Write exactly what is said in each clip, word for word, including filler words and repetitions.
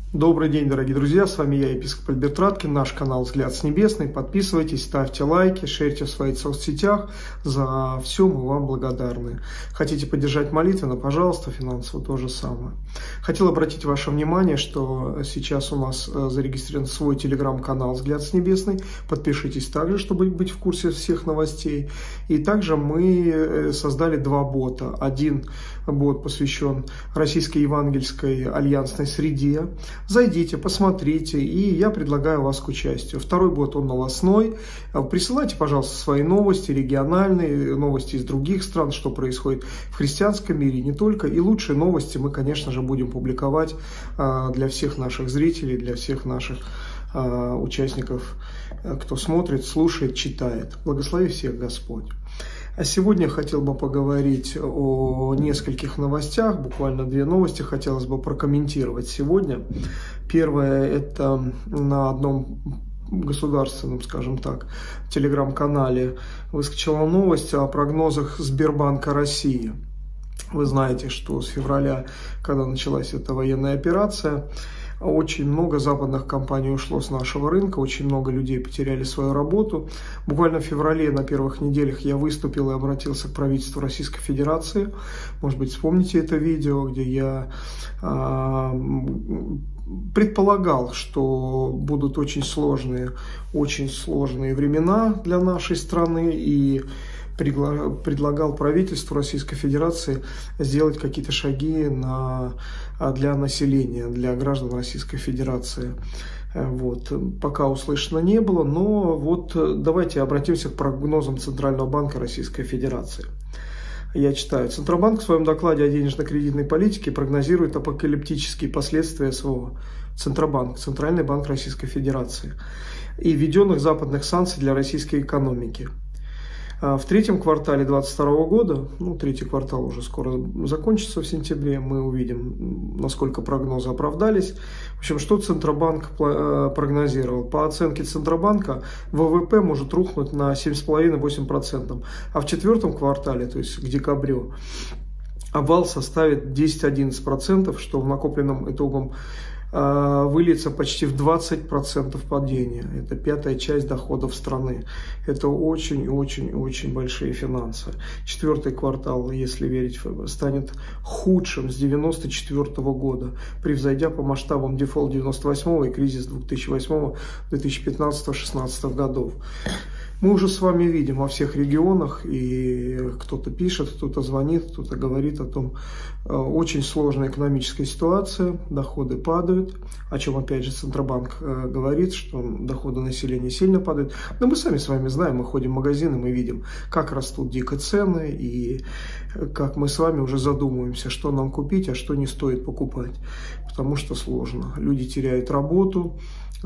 Добрый день, дорогие друзья, с вами я, епископ Альберт Раткин, наш канал «Взгляд с небесной». Подписывайтесь, ставьте лайки, шерьте в своих соцсетях. За все мы вам благодарны. Хотите поддержать молитвенно, пожалуйста, финансово то же самое. Хотел обратить ваше внимание, что сейчас у нас зарегистрирован свой телеграм-канал «Взгляд с небесной». Подпишитесь также, чтобы быть в курсе всех новостей. И также мы создали два бота. Один бот посвящен Российской евангельской альянсной среде. Зайдите, посмотрите, и я предлагаю вас к участию. Второй бот, он новостной. Присылайте, пожалуйста, свои новости, региональные, новости из других стран, что происходит в христианском мире, не только. И лучшие новости мы, конечно же, будем публиковать для всех наших зрителей, для всех наших участников, кто смотрит, слушает, читает. Благослови всех Господь. А сегодня я хотел бы поговорить о нескольких новостях, буквально две новости хотелось бы прокомментировать сегодня. Первое – это на одном государственном, скажем так, телеграм-канале выскочила новость о прогнозах Сбербанка России. Вы знаете, что с февраля, когда началась эта военная операция, очень много западных компаний ушло с нашего рынка, очень много людей потеряли свою работу. Буквально в феврале на первых неделях я выступил и обратился к правительству Российской Федерации. Может быть, вспомните это видео, где я а, предполагал, что будут очень сложные, очень сложные времена для нашей страны, и предлагал правительству Российской Федерации сделать какие-то шаги на, для населения, для граждан Российской Федерации. Вот. Пока услышано не было, но вот давайте обратимся к прогнозам Центрального банка Российской Федерации. Я читаю. Центробанк в своем докладе о денежно-кредитной политике прогнозирует апокалиптические последствия СВО. Центробанк, Центральный банк Российской Федерации, и введенных западных санкций для российской экономики. В третьем квартале две тысячи двадцать второго года, ну, третий квартал уже скоро закончится в сентябре, мы увидим, насколько прогнозы оправдались. В общем, что Центробанк прогнозировал? По оценке Центробанка, ВВП может рухнуть на семь целых пять десятых — восемь процентов, а в четвертом квартале, то есть к декабрю, обвал составит десять — одиннадцать процентов, что в накопленном итогом выльется почти в двадцать процентов падения. Это пятая часть доходов страны. Это очень-очень-очень большие финансы. Четвертый квартал, если верить, станет худшим с девяносто четвёртого года, превзойдя по масштабам дефолт девяносто восьмого и кризис две тысячи восьмого — две тысячи пятнадцатого — две тысячи шестнадцатого годов. Мы уже с вами видим во всех регионах, и кто-то пишет, кто-то звонит, кто-то говорит о том, очень сложная экономическая ситуация, доходы падают, о чем опять же Центробанк говорит, что доходы населения сильно падают. Но мы сами с вами знаем, мы ходим в магазины, мы видим, как растут дико цены, и как мы с вами уже задумываемся, что нам купить, а что не стоит покупать, потому что сложно. Люди теряют работу,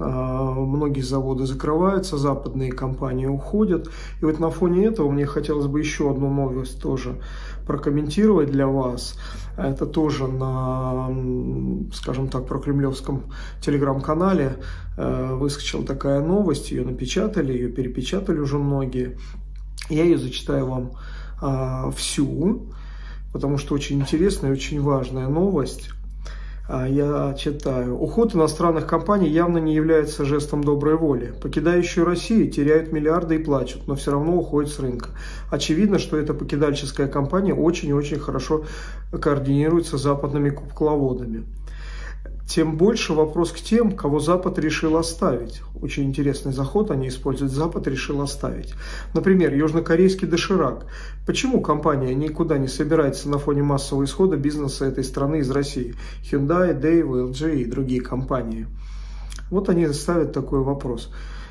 многие заводы закрываются, западные компании уходят. И вот на фоне этого мне хотелось бы еще одну новость тоже прокомментировать для вас. Это тоже на, скажем так, прокремлевском телеграм-канале выскочила такая новость. Ее напечатали, ее перепечатали уже многие. Я ее зачитаю вам всю, потому что очень интересная и очень важная новость. Я читаю. Уход иностранных компаний явно не является жестом доброй воли. Покидающие Россию теряют миллиарды и плачут, но все равно уходят с рынка. Очевидно, что эта покидальческая компания очень и очень хорошо координируется с западными кукловодами. Тем больше вопрос к тем, кого Запад решил оставить. Очень интересный заход они используют. Запад решил оставить. Например, южнокорейский доширак. Почему компания никуда не собирается на фоне массового исхода бизнеса этой страны из России? Hyundai, Daewoo, эл джи и другие компании. Вот они ставят такой вопрос.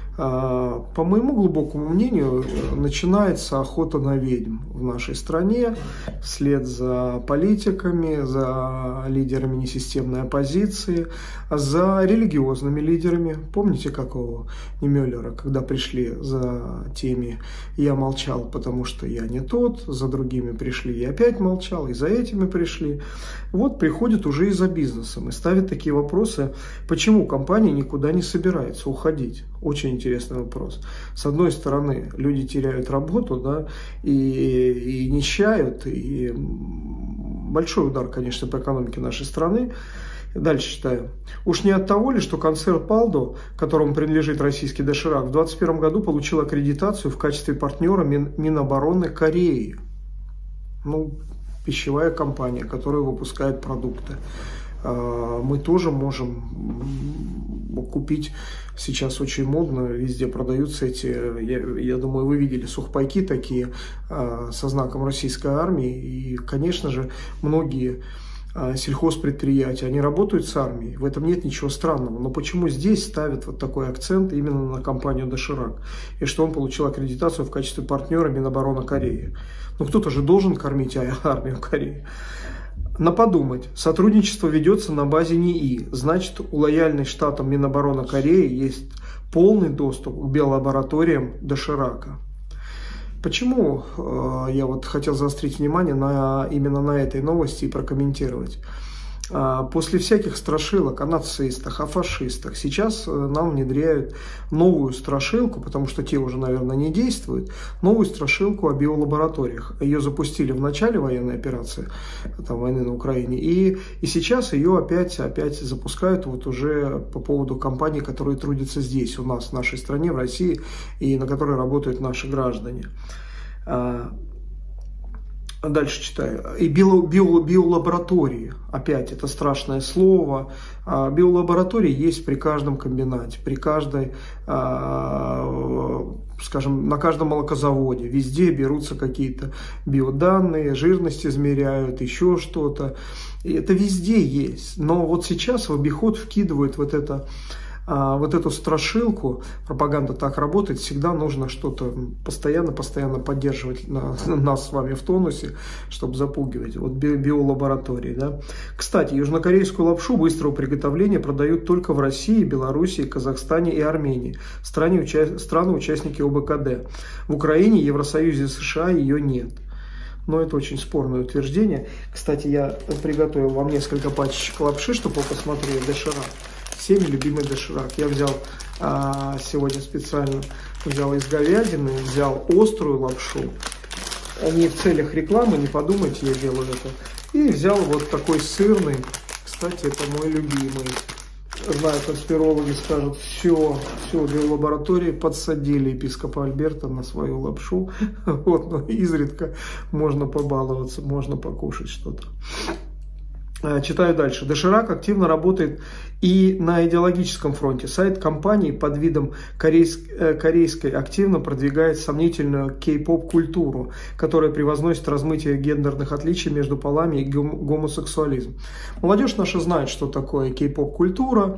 По моему глубокому мнению, начинается охота на ведьм в нашей стране, вслед за политиками, за лидерами несистемной оппозиции, за религиозными лидерами. Помните, какого Немеллера, когда пришли за теми «я молчал, потому что я не тот», за другими пришли «я опять молчал», и за этими пришли. Вот приходят уже и за бизнесом и ставят такие вопросы, почему компания никуда не собирается уходить. Очень интересный вопрос. С одной стороны, люди теряют работу, да, и, и нищают, и большой удар, конечно, по экономике нашей страны. Дальше читаю. Уж не от того ли, что концерн Палдо, которому принадлежит российский доширак, в двадцать первом году получил аккредитацию в качестве партнера Мин, Минобороны Кореи. Ну, пищевая компания, которая выпускает продукты. Мы тоже можем купить, сейчас очень модно, везде продаются эти, я, я думаю, вы видели сухпайки такие со знаком российской армии, и, конечно же, многие сельхозпредприятия, они работают с армией, в этом нет ничего странного, но почему здесь ставят вот такой акцент именно на компанию «Доширак», и что он получил аккредитацию в качестве партнера Минобороны Кореи? Ну, кто-то же должен кормить армию Кореи. На подумать, сотрудничество ведется на базе НИИ, значит, у лояльной штатам Минобороны Кореи есть полный доступ к биолабораториям Доширака. Почему э, я вот хотел заострить внимание на, именно на этой новости и прокомментировать? Э, после всяких страшилок о нацистах, о фашистах, сейчас э, нам внедряют новую страшилку, потому что те уже, наверное, не действуют, новую страшилку о биолабораториях. Ее запустили в начале военной операции, там, войны на Украине, и, и сейчас ее опять, опять запускают вот уже по поводу компаний, которые трудятся здесь, у нас, в нашей стране, в России, и на которой работают наши граждане. Дальше читаю. И био, био, биолаборатории, опять это страшное слово. Биолаборатории есть при каждом комбинате, при каждой, скажем, на каждом молокозаводе. Везде берутся какие-то биоданные, жирность измеряют, еще что-то. И это везде есть. Но вот сейчас в обиход вкидывают вот это... Вот эту страшилку, пропаганда так работает, всегда нужно что-то постоянно-постоянно поддерживать на, нас с вами в тонусе, чтобы запугивать. Вот би, биолаборатории, да. Кстати, южнокорейскую лапшу быстрого приготовления продают только в России, Белоруссии, Казахстане и Армении, стране, уча, страны-участники О Бэ Ка Дэ. В Украине, Евросоюзе, США ее нет. Но это очень спорное утверждение. Кстати, я приготовил вам несколько пачек лапши, чтобы вы посмотрели, доширак. Всеми любимый доширак. Я взял а, сегодня специально, взял из говядины, взял острую лапшу. Не в целях рекламы, не подумайте, я делаю это. И взял вот такой сырный. Кстати, это мой любимый. Знаю, конспирологи скажут, все, все, в лаборатории подсадили епископа Альберта на свою лапшу. Вот, но изредка можно побаловаться, можно покушать что-то. Читаю дальше. Доширак активно работает и на идеологическом фронте. Сайт компании под видом корейской, корейской активно продвигает сомнительную кей-поп культуру, которая превозносит размытие гендерных отличий между полами и гомосексуализм. Молодежь наша знает, что такое кей-поп культура.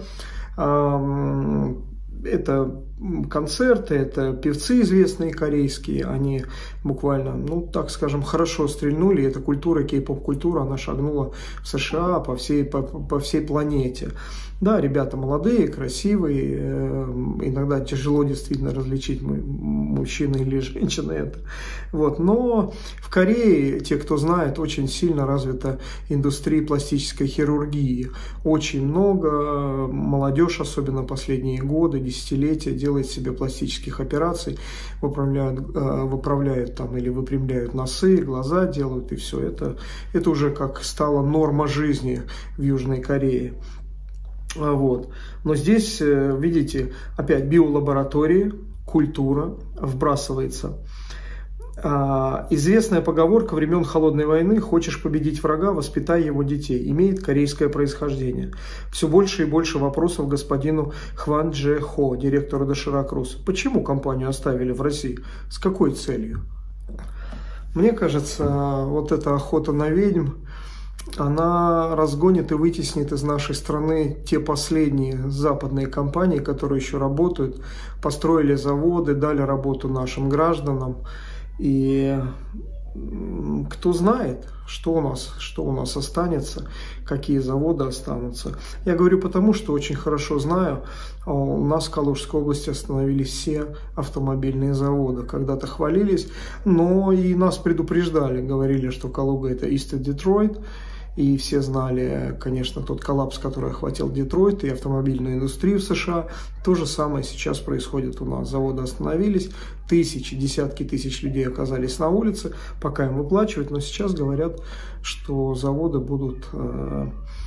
Это концерты, это певцы известные корейские, они буквально, ну так скажем, хорошо стрельнули. Эта культура, кей-поп-культура, она шагнула в США по всей, по, по всей планете. Да, ребята молодые, красивые, иногда тяжело действительно различить, мужчина или женщина это. Вот. Но в Корее, те, кто знает, очень сильно развита индустрия пластической хирургии. Очень много, молодежь, особенно последние годы, десятилетия, делает себе пластических операций, выправляют, выправляют там или выпрямляют носы, глаза делают, и все. Это, это уже как стало норма жизни в Южной Корее. Вот. Но здесь, видите, опять биолаборатории, культура вбрасывается. Известная поговорка времен Холодной войны: «Хочешь победить врага, воспитай его детей», имеет корейское происхождение. Все больше и больше вопросов господину Хван Дже Хо, директору Доширак Рус. Почему компанию оставили в России? С какой целью? Мне кажется, вот эта охота на ведьм, она разгонит и вытеснит из нашей страны те последние западные компании, которые еще работают, построили заводы, дали работу нашим гражданам. И кто знает, что у нас, что у нас останется, какие заводы останутся. Я говорю потому, что очень хорошо знаю, у нас в Калужской области остановились все автомобильные заводы. Когда-то хвалились, но и нас предупреждали, говорили, что Калуга — это East Detroit. И все знали, конечно, тот коллапс, который охватил Детройт и автомобильную индустрию в США. То же самое сейчас происходит у нас. Заводы остановились, тысячи, десятки тысяч людей оказались на улице, пока им выплачивают. Но сейчас говорят, что заводы будут,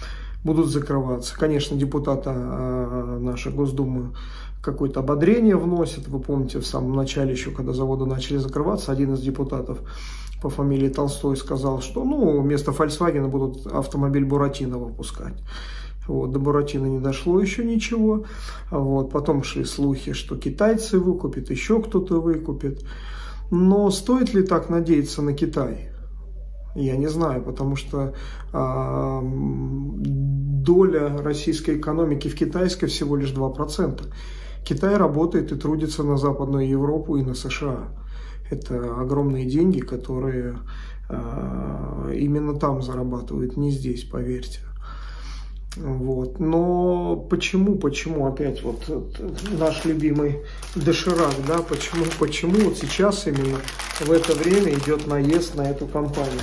будут закрываться. Конечно, депутаты нашей Госдумы какое-то ободрение вносят. Вы помните, в самом начале еще, когда заводы начали закрываться, один из депутатов по фамилии Толстой сказал, что ну, вместо Volkswagen будут автомобиль Буратино выпускать. Вот, до Буратино не дошло еще ничего. Вот, потом шли слухи, что китайцы выкупят, еще кто-то выкупит. Но стоит ли так надеяться на Китай? Я не знаю, потому что а, доля российской экономики в китайской всего лишь два процента. Китай работает и трудится на Западную Европу и на США. Это огромные деньги, которые а, именно там зарабатывают, не здесь, поверьте. Вот. Но почему, почему опять вот, вот наш любимый доширак, да, почему, почему вот сейчас именно в это время идет наезд на эту компанию?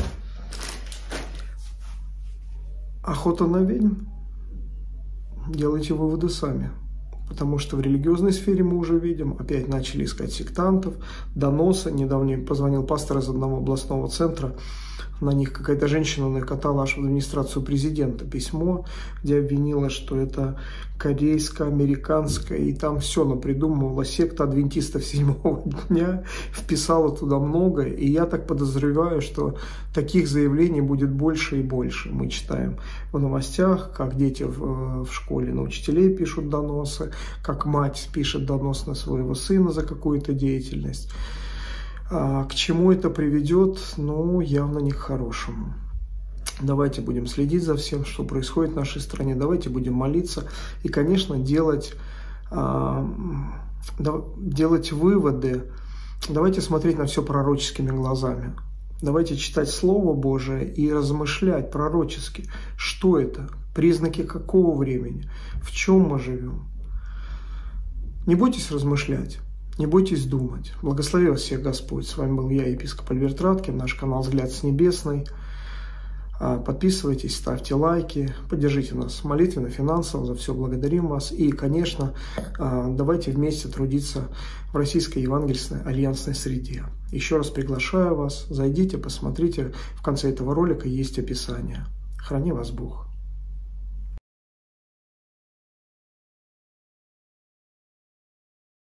Охота на ведьм? Делайте выводы сами. Потому что в религиозной сфере мы уже видим, опять начали искать сектантов, доносы. Недавно позвонил пастор из одного областного центра, на них какая-то женщина накатала аж в администрацию президента письмо, где обвинила, что это корейско-американская, и там все напридумывала секта адвентистов седьмого дня, вписала туда много, и я так подозреваю, что таких заявлений будет больше и больше. Мы читаем в новостях, как дети в, в школе на учителей пишут доносы, как мать пишет донос на своего сына за какую-то деятельность. А к чему это приведет? Ну, явно не к хорошему. Давайте будем следить за всем, что происходит в нашей стране. Давайте будем молиться. И, конечно, делать, а, делать выводы. Давайте смотреть на все пророческими глазами. Давайте читать Слово Божие и размышлять пророчески. Что это? Признаки какого времени? В чем мы живем? Не бойтесь размышлять. Не бойтесь думать. Благослови вас всех Господь. С вами был я, епископ Альберт Раткин, наш канал «Взгляд с небесной». Подписывайтесь, ставьте лайки, поддержите нас молитвенно, финансово, за все благодарим вас. И, конечно, давайте вместе трудиться в российской евангельской альянсной среде. Еще раз приглашаю вас, зайдите, посмотрите, в конце этого ролика есть описание. Храни вас Бог.